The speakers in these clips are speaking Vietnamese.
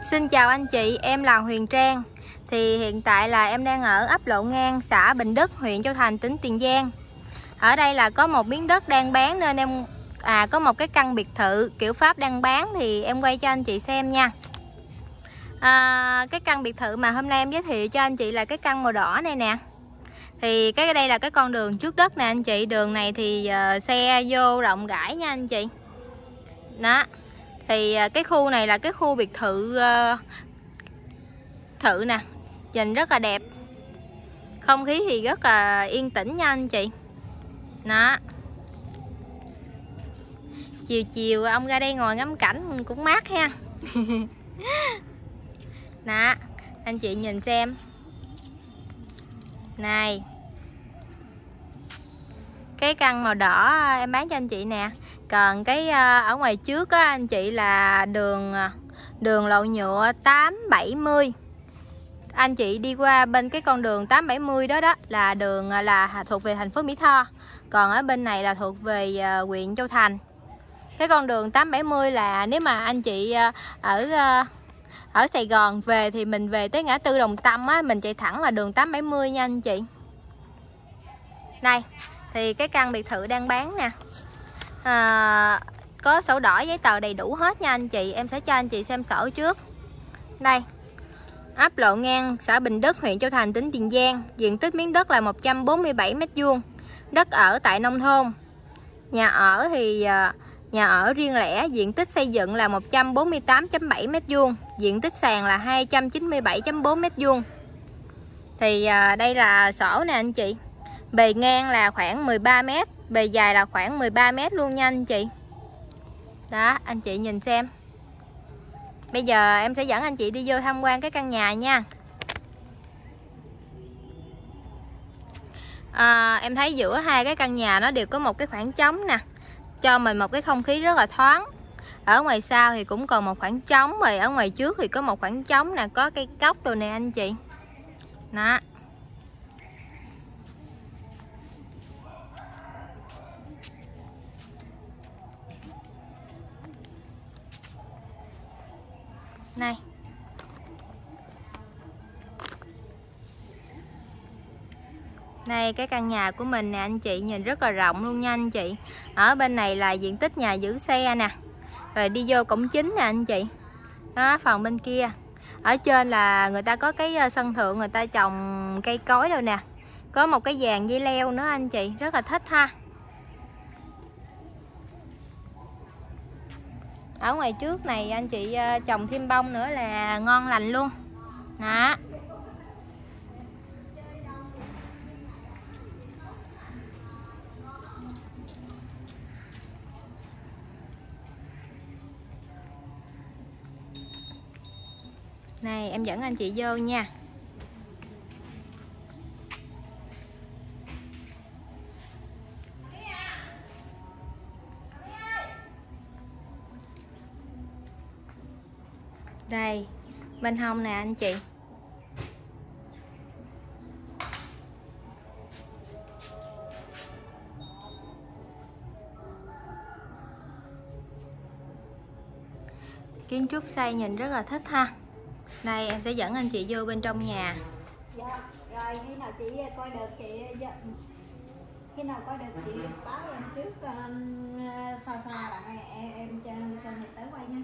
Xin chào anh chị, em là Huyền Trang. Thì hiện tại là em đang ở ấp Lộ Ngang, xã Bình Đức, huyện Châu Thành, tỉnh Tiền Giang. Ở đây là có một miếng đất đang bán nên em có một cái căn biệt thự kiểu Pháp đang bán thì em quay cho anh chị xem nha. Cái căn biệt thự mà hôm nay em giới thiệu cho anh chị là cái căn màu đỏ này nè. Thì đây là cái con đường trước đất nè anh chị. Đường này thì xe vô rộng rãi nha anh chị. Đó. Thì cái khu này là cái khu biệt thự nè, nhìn rất là đẹp, không khí thì rất là yên tĩnh nha anh chị. Đó, chiều chiều ông ra đây ngồi ngắm cảnh cũng mát ha. Đó, anh chị nhìn xem này, cái căn màu đỏ em bán cho anh chị nè. Còn cái ở ngoài trước á anh chị là đường lộ nhựa 870. Anh chị đi qua bên cái con đường 870 đó là đường là thuộc về thành phố Mỹ Tho. Còn ở bên này là thuộc về huyện Châu Thành. Cái con đường 870 là nếu mà anh chị ở Sài Gòn về thì mình về tới ngã tư Đồng Tâm á, mình chạy thẳng là đường 870 nha anh chị. Đây, thì cái căn biệt thự đang bán nè. Có sổ đỏ giấy tờ đầy đủ hết nha anh chị. Em sẽ cho anh chị xem sổ trước. Đây, ấp Lộ Ngang, xã Bình Đức, huyện Châu Thành, tỉnh Tiền Giang. Diện tích miếng đất là 147 m². Đất ở tại nông thôn. Nhà ở thì nhà ở riêng lẻ, diện tích xây dựng là 148,7 m². Diện tích sàn là 297,4 m². Thì đây là sổ nè anh chị. Bề ngang là khoảng 13 m, bề dài là khoảng 13 m luôn nha anh chị. Đó, anh chị nhìn xem. Bây giờ em sẽ dẫn anh chị đi vô tham quan cái căn nhà nha. Em thấy giữa hai cái căn nhà nó đều có một cái khoảng trống nè, cho mình một cái không khí rất là thoáng. Ở ngoài sau thì cũng còn một khoảng trống, rồi ở ngoài trước thì có một khoảng trống nè, có cây cóc đồ nè anh chị. Đó. Này. Đây cái căn nhà của mình nè anh chị, nhìn rất là rộng luôn nha anh chị. Ở bên này là diện tích nhà giữ xe nè. Rồi đi vô cổng chính nè anh chị. Đó, phòng bên kia. Ở trên là người ta có cái sân thượng, người ta trồng cây cối đâu nè. Có một cái giàn dây leo nữa anh chị, rất là thích ha. Ở ngoài trước này anh chị trồng thêm bông nữa là ngon lành luôn. Đó. Này em dẫn anh chị vô nha. Đây, bên hông nè anh chị. Kiến trúc xây nhìn rất là thích ha. Đây em sẽ dẫn anh chị vô bên trong nhà. Dạ, rồi khi nào chị coi được chị khi nào coi được chị báo em trước xa là em cho người tới quay nha.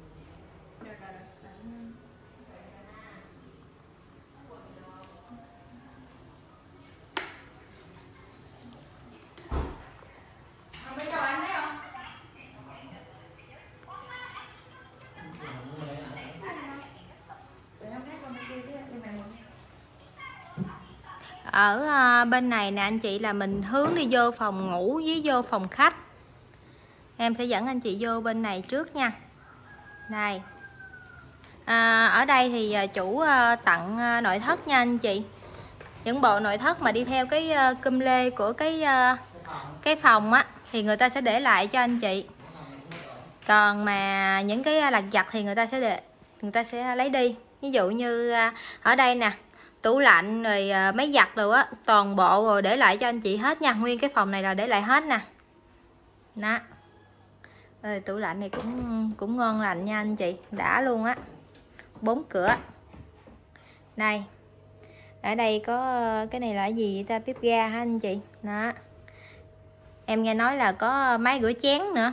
Ở bên này nè anh chị là mình hướng đi vô phòng ngủ với vô phòng khách. Em sẽ dẫn anh chị vô bên này trước nha. Đây. Ở đây thì chủ tặng nội thất nha anh chị. Những bộ nội thất mà đi theo cái cum lê của cái phòng á thì người ta sẽ để lại cho anh chị. Còn mà những cái lặt vặt thì người ta sẽ lấy đi. Ví dụ như ở đây nè, tủ lạnh rồi máy giặt rồi á, toàn bộ rồi để lại cho anh chị hết nha. Nguyên cái phòng này là để lại hết nè. Đó. Tủ lạnh này cũng ngon lành nha anh chị, đã luôn á. 4 cửa. Đây, ở đây có cái này là cái gì vậy ta, bếp ga hả anh chị? Đó, em nghe nói là có máy rửa chén nữa,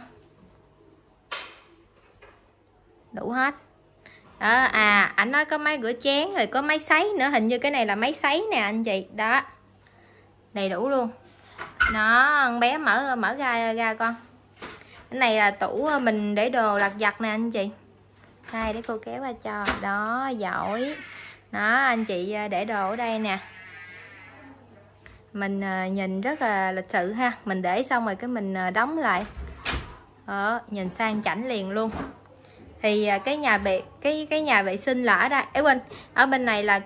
đủ hết đó. Ảnh nói có máy rửa chén rồi có máy sấy nữa, hình như cái này là máy sấy nè anh chị. Đó, đầy đủ luôn. Nó con bé mở ra con. Cái này là tủ mình để đồ lặt vặt nè anh chị. Đây, để cô kéo qua cho. Đó, giỏi. Đó, anh chị để đồ ở đây nè. Mình nhìn rất là lịch sự ha. Mình để xong rồi cái mình đóng lại. Nhìn sang chảnh liền luôn. Thì cái nhà vệ sinh là ở đây. Quên, ở bên này là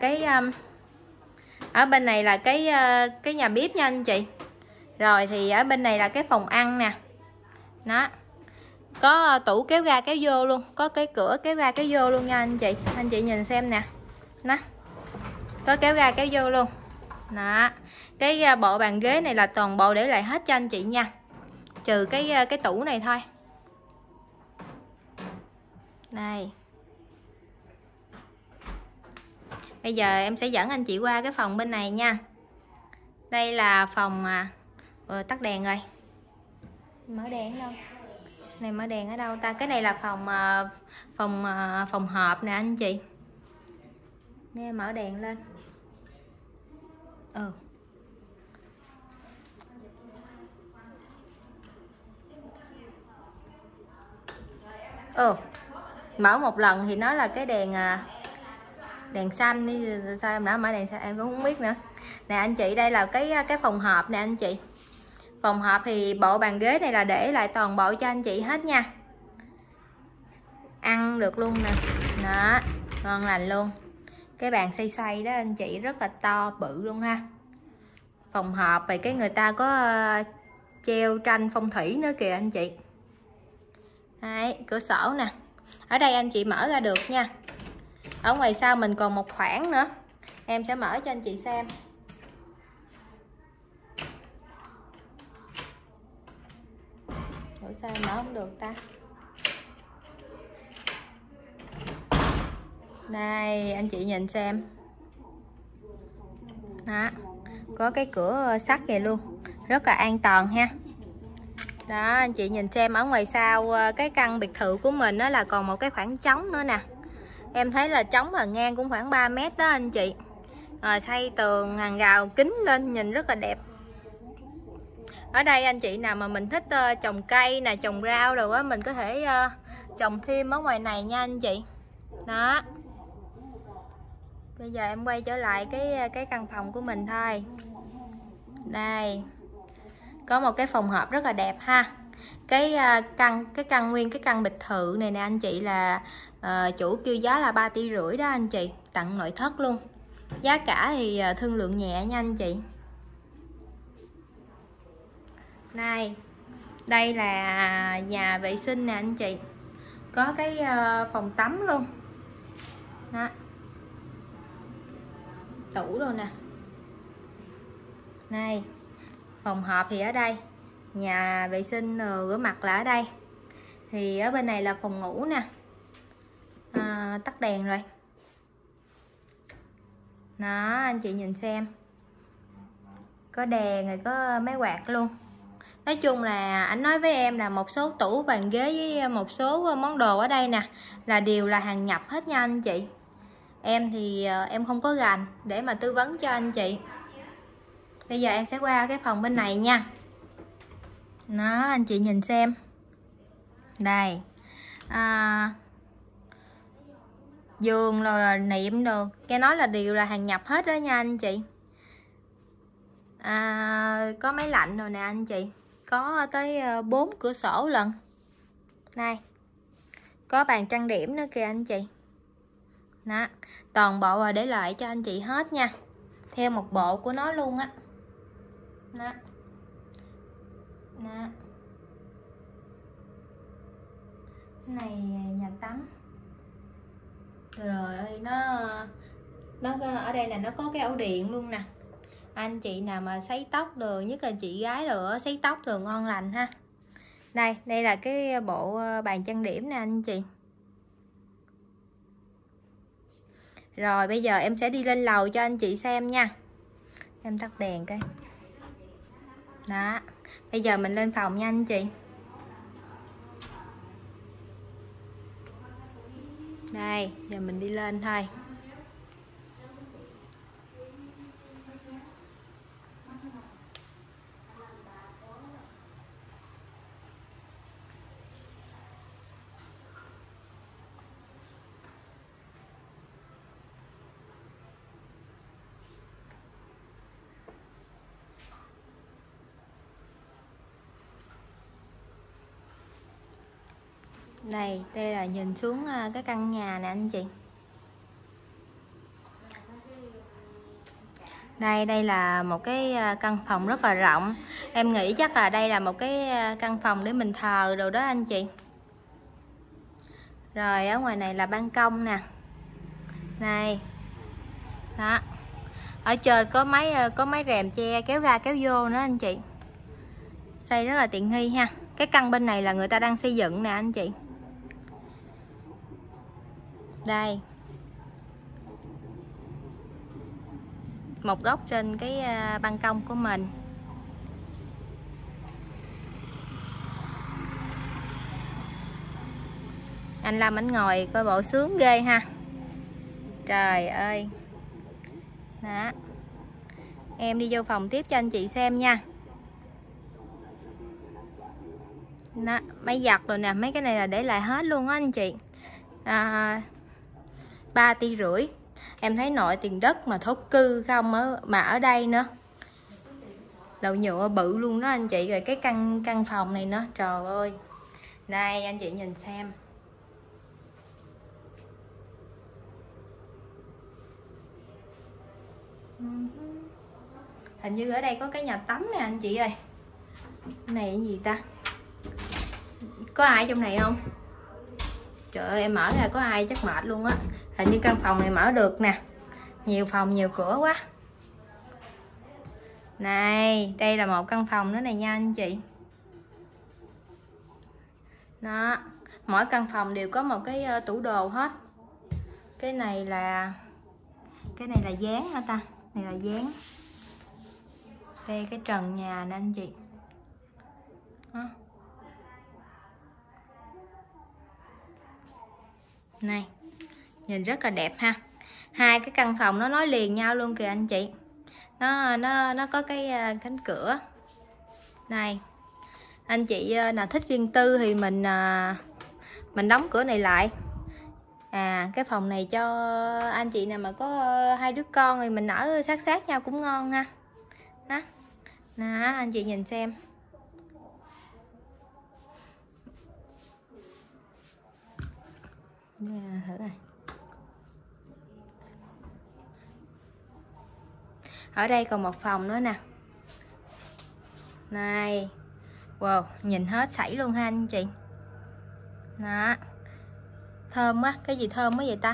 cái nhà bếp nha anh chị. Rồi thì ở bên này là cái phòng ăn nè. Đó, có tủ kéo ra kéo vô luôn, có cái cửa kéo ra kéo vô luôn nha anh chị. Anh chị nhìn xem nè. Đó, có kéo ra kéo vô luôn. Đó, cái bộ bàn ghế này là toàn bộ để lại hết cho anh chị nha, trừ cái tủ này thôi. Đây, bây giờ em sẽ dẫn anh chị qua cái phòng bên này nha. Đây là phòng tắt đèn rồi, mở đèn đâu này, mở đèn ở đâu ta? Cái này là phòng họp nè anh chị. Nè, mở đèn lên. Mở một lần thì nó là cái đèn xanh đi, sao em đã mở đèn xanh em cũng không biết nữa. Nè anh chị, đây là cái phòng họp nè anh chị. Phòng họp thì bộ bàn ghế này là để lại toàn bộ cho anh chị hết nha. Ăn được luôn nè. Đó, ngon lành luôn. Cái bàn xay đó anh chị, rất là to bự luôn ha. Phòng họp thì cái người ta có treo tranh phong thủy nữa kìa anh chị. Đấy, cửa sổ nè. Ở đây anh chị mở ra được nha. Ở ngoài sau mình còn một khoảng nữa, em sẽ mở cho anh chị xem. Ủa sao mở không được ta? Đây, anh chị nhìn xem. Đó, có cái cửa sắt vậy luôn, rất là an toàn ha. Đó, anh chị nhìn xem, ở ngoài sau cái căn biệt thự của mình đó là còn một cái khoảng trống nữa nè. Em thấy là trống là ngang cũng khoảng 3 mét đó anh chị. Xây tường hàng rào kính lên nhìn rất là đẹp. Ở đây anh chị nào mà mình thích trồng cây nè, trồng rau rồi á, mình có thể trồng thêm ở ngoài này nha anh chị. Đó, bây giờ em quay trở lại cái căn phòng của mình thôi. Đây, có một cái phòng họp rất là đẹp ha. Cái căn biệt thự này nè anh chị là chủ kêu giá là 3,5 tỷ đó anh chị, tặng nội thất luôn. Giá cả thì thương lượng nhẹ nha anh chị. Này, đây là nhà vệ sinh nè anh chị, có cái phòng tắm luôn. Đó, tủ luôn nè. Này, phòng họp thì ở đây, nhà vệ sinh rửa mặt là ở đây. Thì ở bên này là phòng ngủ nè. Tắt đèn rồi. Đó, anh chị nhìn xem, có đèn rồi, có máy quạt luôn. Nói chung là anh nói với em là một số tủ bàn ghế với một số món đồ ở đây nè là đều là hàng nhập hết nha anh chị. Em thì em không có rành để mà tư vấn cho anh chị. Bây giờ em sẽ qua cái phòng bên này nha. Đó, anh chị nhìn xem. Đây, giường rồi niệm đồ, cái nói là đều là hàng nhập hết đó nha anh chị. Có máy lạnh rồi nè anh chị, có tới 4 cửa sổ lận. Đây, có bàn trang điểm nữa kìa anh chị. Đó, toàn bộ là để lại cho anh chị hết nha, theo một bộ của nó luôn á. Đó. Đó, cái này nhà tắm. Rồi ơi, nó ở đây là nó có cái ổ điện luôn nè. Anh chị nào mà sấy tóc rồi, nhất là chị gái rồi sấy tóc rồi ngon lành ha. Đây là cái bộ bàn trang điểm nè anh chị. Rồi bây giờ em sẽ đi lên lầu cho anh chị xem nha. Em tắt đèn cái. Đó. Bây giờ mình lên phòng nha anh chị. Đây, giờ mình đi lên thôi. Đây là nhìn xuống cái căn nhà nè anh chị. Đây là một cái căn phòng rất là rộng. Em nghĩ chắc là đây là một cái căn phòng để mình thờ đồ đó anh chị. Rồi ở ngoài này là ban công nè. Này. Đó. Ở trên có mấy rèm che kéo ra kéo vô nữa anh chị. Xây rất là tiện nghi ha. Cái căn bên này là người ta đang xây dựng nè anh chị. Đây. Một góc trên cái ban công của mình. Anh Lâm ảnh ngồi coi bộ sướng ghê ha. Trời ơi. Đó. Em đi vô phòng tiếp cho anh chị xem nha. Đó, máy giặt rồi nè, mấy cái này là để lại hết luôn á anh chị. 3,5 tỷ. Em thấy nội tiền đất mà thổ cư không mà ở đây nữa. Lầu nhựa bự luôn đó anh chị. Rồi cái căn phòng này nữa, trời ơi. Đây anh chị nhìn xem. Hình như ở đây có cái nhà tắm nè anh chị ơi. Cái này cái gì ta? Có ai trong này không? Trời ơi em mở ra có ai chắc mệt luôn á. Hình như căn phòng này mở được nè. Nhiều phòng nhiều cửa quá. Này, đây là một căn phòng nữa này nha anh chị. Đó, mỗi căn phòng đều có một cái tủ đồ hết. Cái này là dán hả ta? Này là dán. Đây cái trần nhà nè anh chị. Đó. Này, nhìn rất là đẹp ha. Hai cái căn phòng nó nối liền nhau luôn kìa anh chị. Nó có cái cánh cửa. Này. Anh chị nào thích riêng tư thì mình đóng cửa này lại. Cái phòng này cho anh chị nào mà có 2 đứa con thì mình ở sát nhau cũng ngon ha. Đó. Đó, anh chị nhìn xem. Thử này. Ở đây còn một phòng nữa nè. Này. Wow, nhìn hết sảy luôn ha anh chị. Đó. Thơm quá, cái gì thơm quá vậy ta?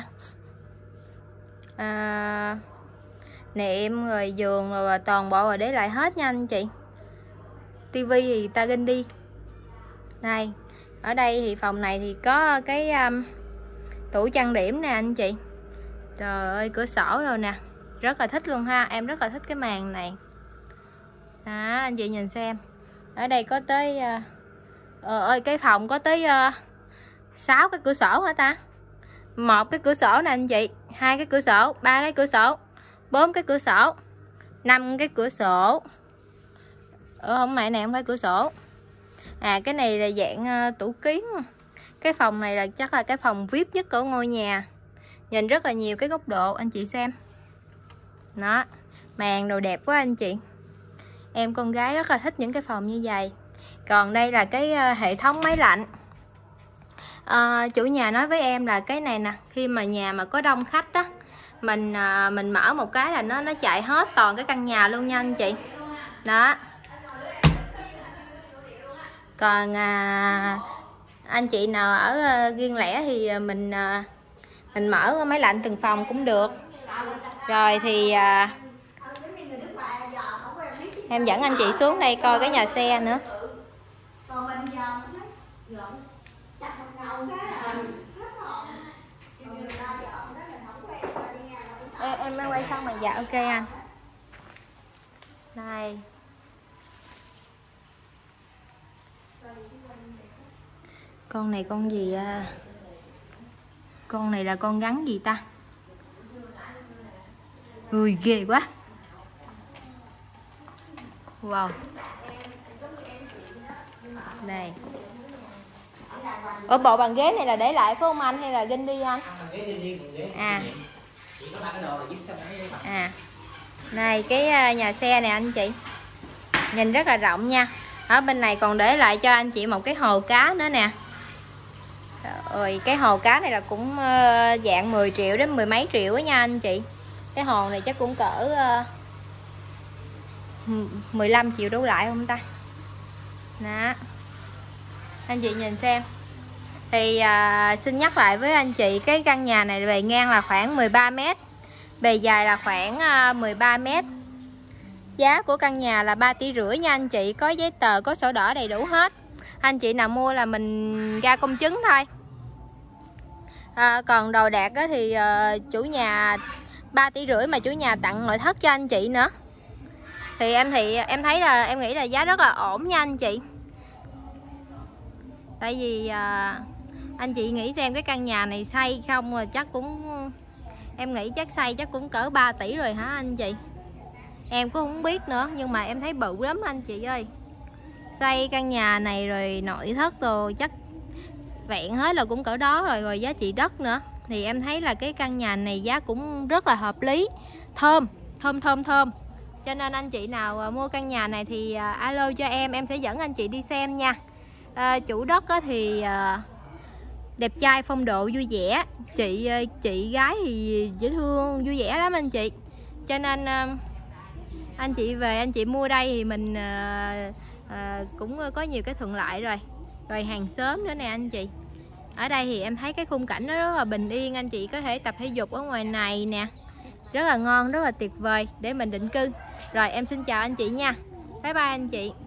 Nệm rồi giường rồi toàn bộ rồi để lại hết nha anh chị. Tivi thì ta ginh đi. Đây, ở đây thì phòng này thì có cái tủ trang điểm nè anh chị. Trời ơi, cửa sổ rồi nè. Rất là thích luôn ha, em rất là thích cái màn này. Đó, anh chị nhìn xem. Ở đây có tới cái phòng có tới 6 cái cửa sổ hả ta? 1 cái cửa sổ nè anh chị, 2 cái cửa sổ, 3 cái cửa sổ, 4 cái cửa sổ, 5 cái cửa sổ. Không mẹ này không phải cửa sổ. Cái này là dạng tủ kiến. Cái phòng này là chắc là cái phòng VIP nhất của ngôi nhà. Nhìn rất là nhiều cái góc độ anh chị xem. Đó, màn đồ đẹp quá anh chị. Em con gái rất là thích những cái phòng như vậy. Còn đây là cái hệ thống máy lạnh. Chủ nhà nói với em là cái này nè, khi mà nhà mà có đông khách á, mình mở một cái là nó chạy hết toàn cái căn nhà luôn nha anh chị. Đó. Còn anh chị nào ở riêng lẻ thì mình mở máy lạnh từng phòng cũng được. Rồi thì em dẫn anh chị xuống đây coi cái nhà xe nữa. quay xong mà. Dạ ok anh. Đây. Con này con gì à? Con này là con rắn gì ta? Ui ghê quá. Wow. Này. Ở bộ bàn ghế này là để lại phải không anh hay là ginh đi anh? À. À. Này cái nhà xe này anh chị. Nhìn rất là rộng nha. Ở bên này còn để lại cho anh chị một cái hồ cá nữa nè. Rồi cái hồ cá này là cũng dạng 10 triệu đến 10 mấy triệu á nha anh chị. Cái hồ này chắc cũng cỡ 15 triệu đổ lại không ta. Đó. Anh chị nhìn xem. Thì xin nhắc lại với anh chị, cái căn nhà này bề ngang là khoảng 13 m, bề dài là khoảng 13 m. Giá của căn nhà là 3,5 tỷ nha anh chị, có giấy tờ, có sổ đỏ đầy đủ hết. Anh chị nào mua là mình ra công chứng thôi. Còn đồ đạc thì chủ nhà 3,5 tỷ mà chủ nhà tặng nội thất cho anh chị nữa. Thì em thấy là em nghĩ là giá rất là ổn nha anh chị. Tại vì anh chị nghĩ xem cái căn nhà này xây không rồi chắc cũng, em nghĩ chắc xây chắc cũng cỡ 3 tỷ rồi hả anh chị. Em cũng không biết nữa, nhưng mà em thấy bự lắm anh chị ơi. Xây căn nhà này rồi nội thất rồi chắc vẹn hết là cũng cỡ đó rồi, rồi giá trị đất nữa. Thì em thấy là cái căn nhà này giá cũng rất là hợp lý. Thơm. Cho nên anh chị nào mua căn nhà này thì alo cho em sẽ dẫn anh chị đi xem nha. Chủ đất thì đẹp trai, phong độ, vui vẻ. Chị gái thì dễ thương, vui vẻ lắm anh chị. Cho nên anh chị về anh chị mua đây thì mình cũng có nhiều cái thuận lợi rồi. Rồi hàng xóm nữa nè anh chị. Ở đây thì em thấy cái khung cảnh nó rất là bình yên, anh chị có thể tập thể dục ở ngoài này nè. Rất là ngon, rất là tuyệt vời để mình định cư. Rồi em xin chào anh chị nha. Bye bye anh chị.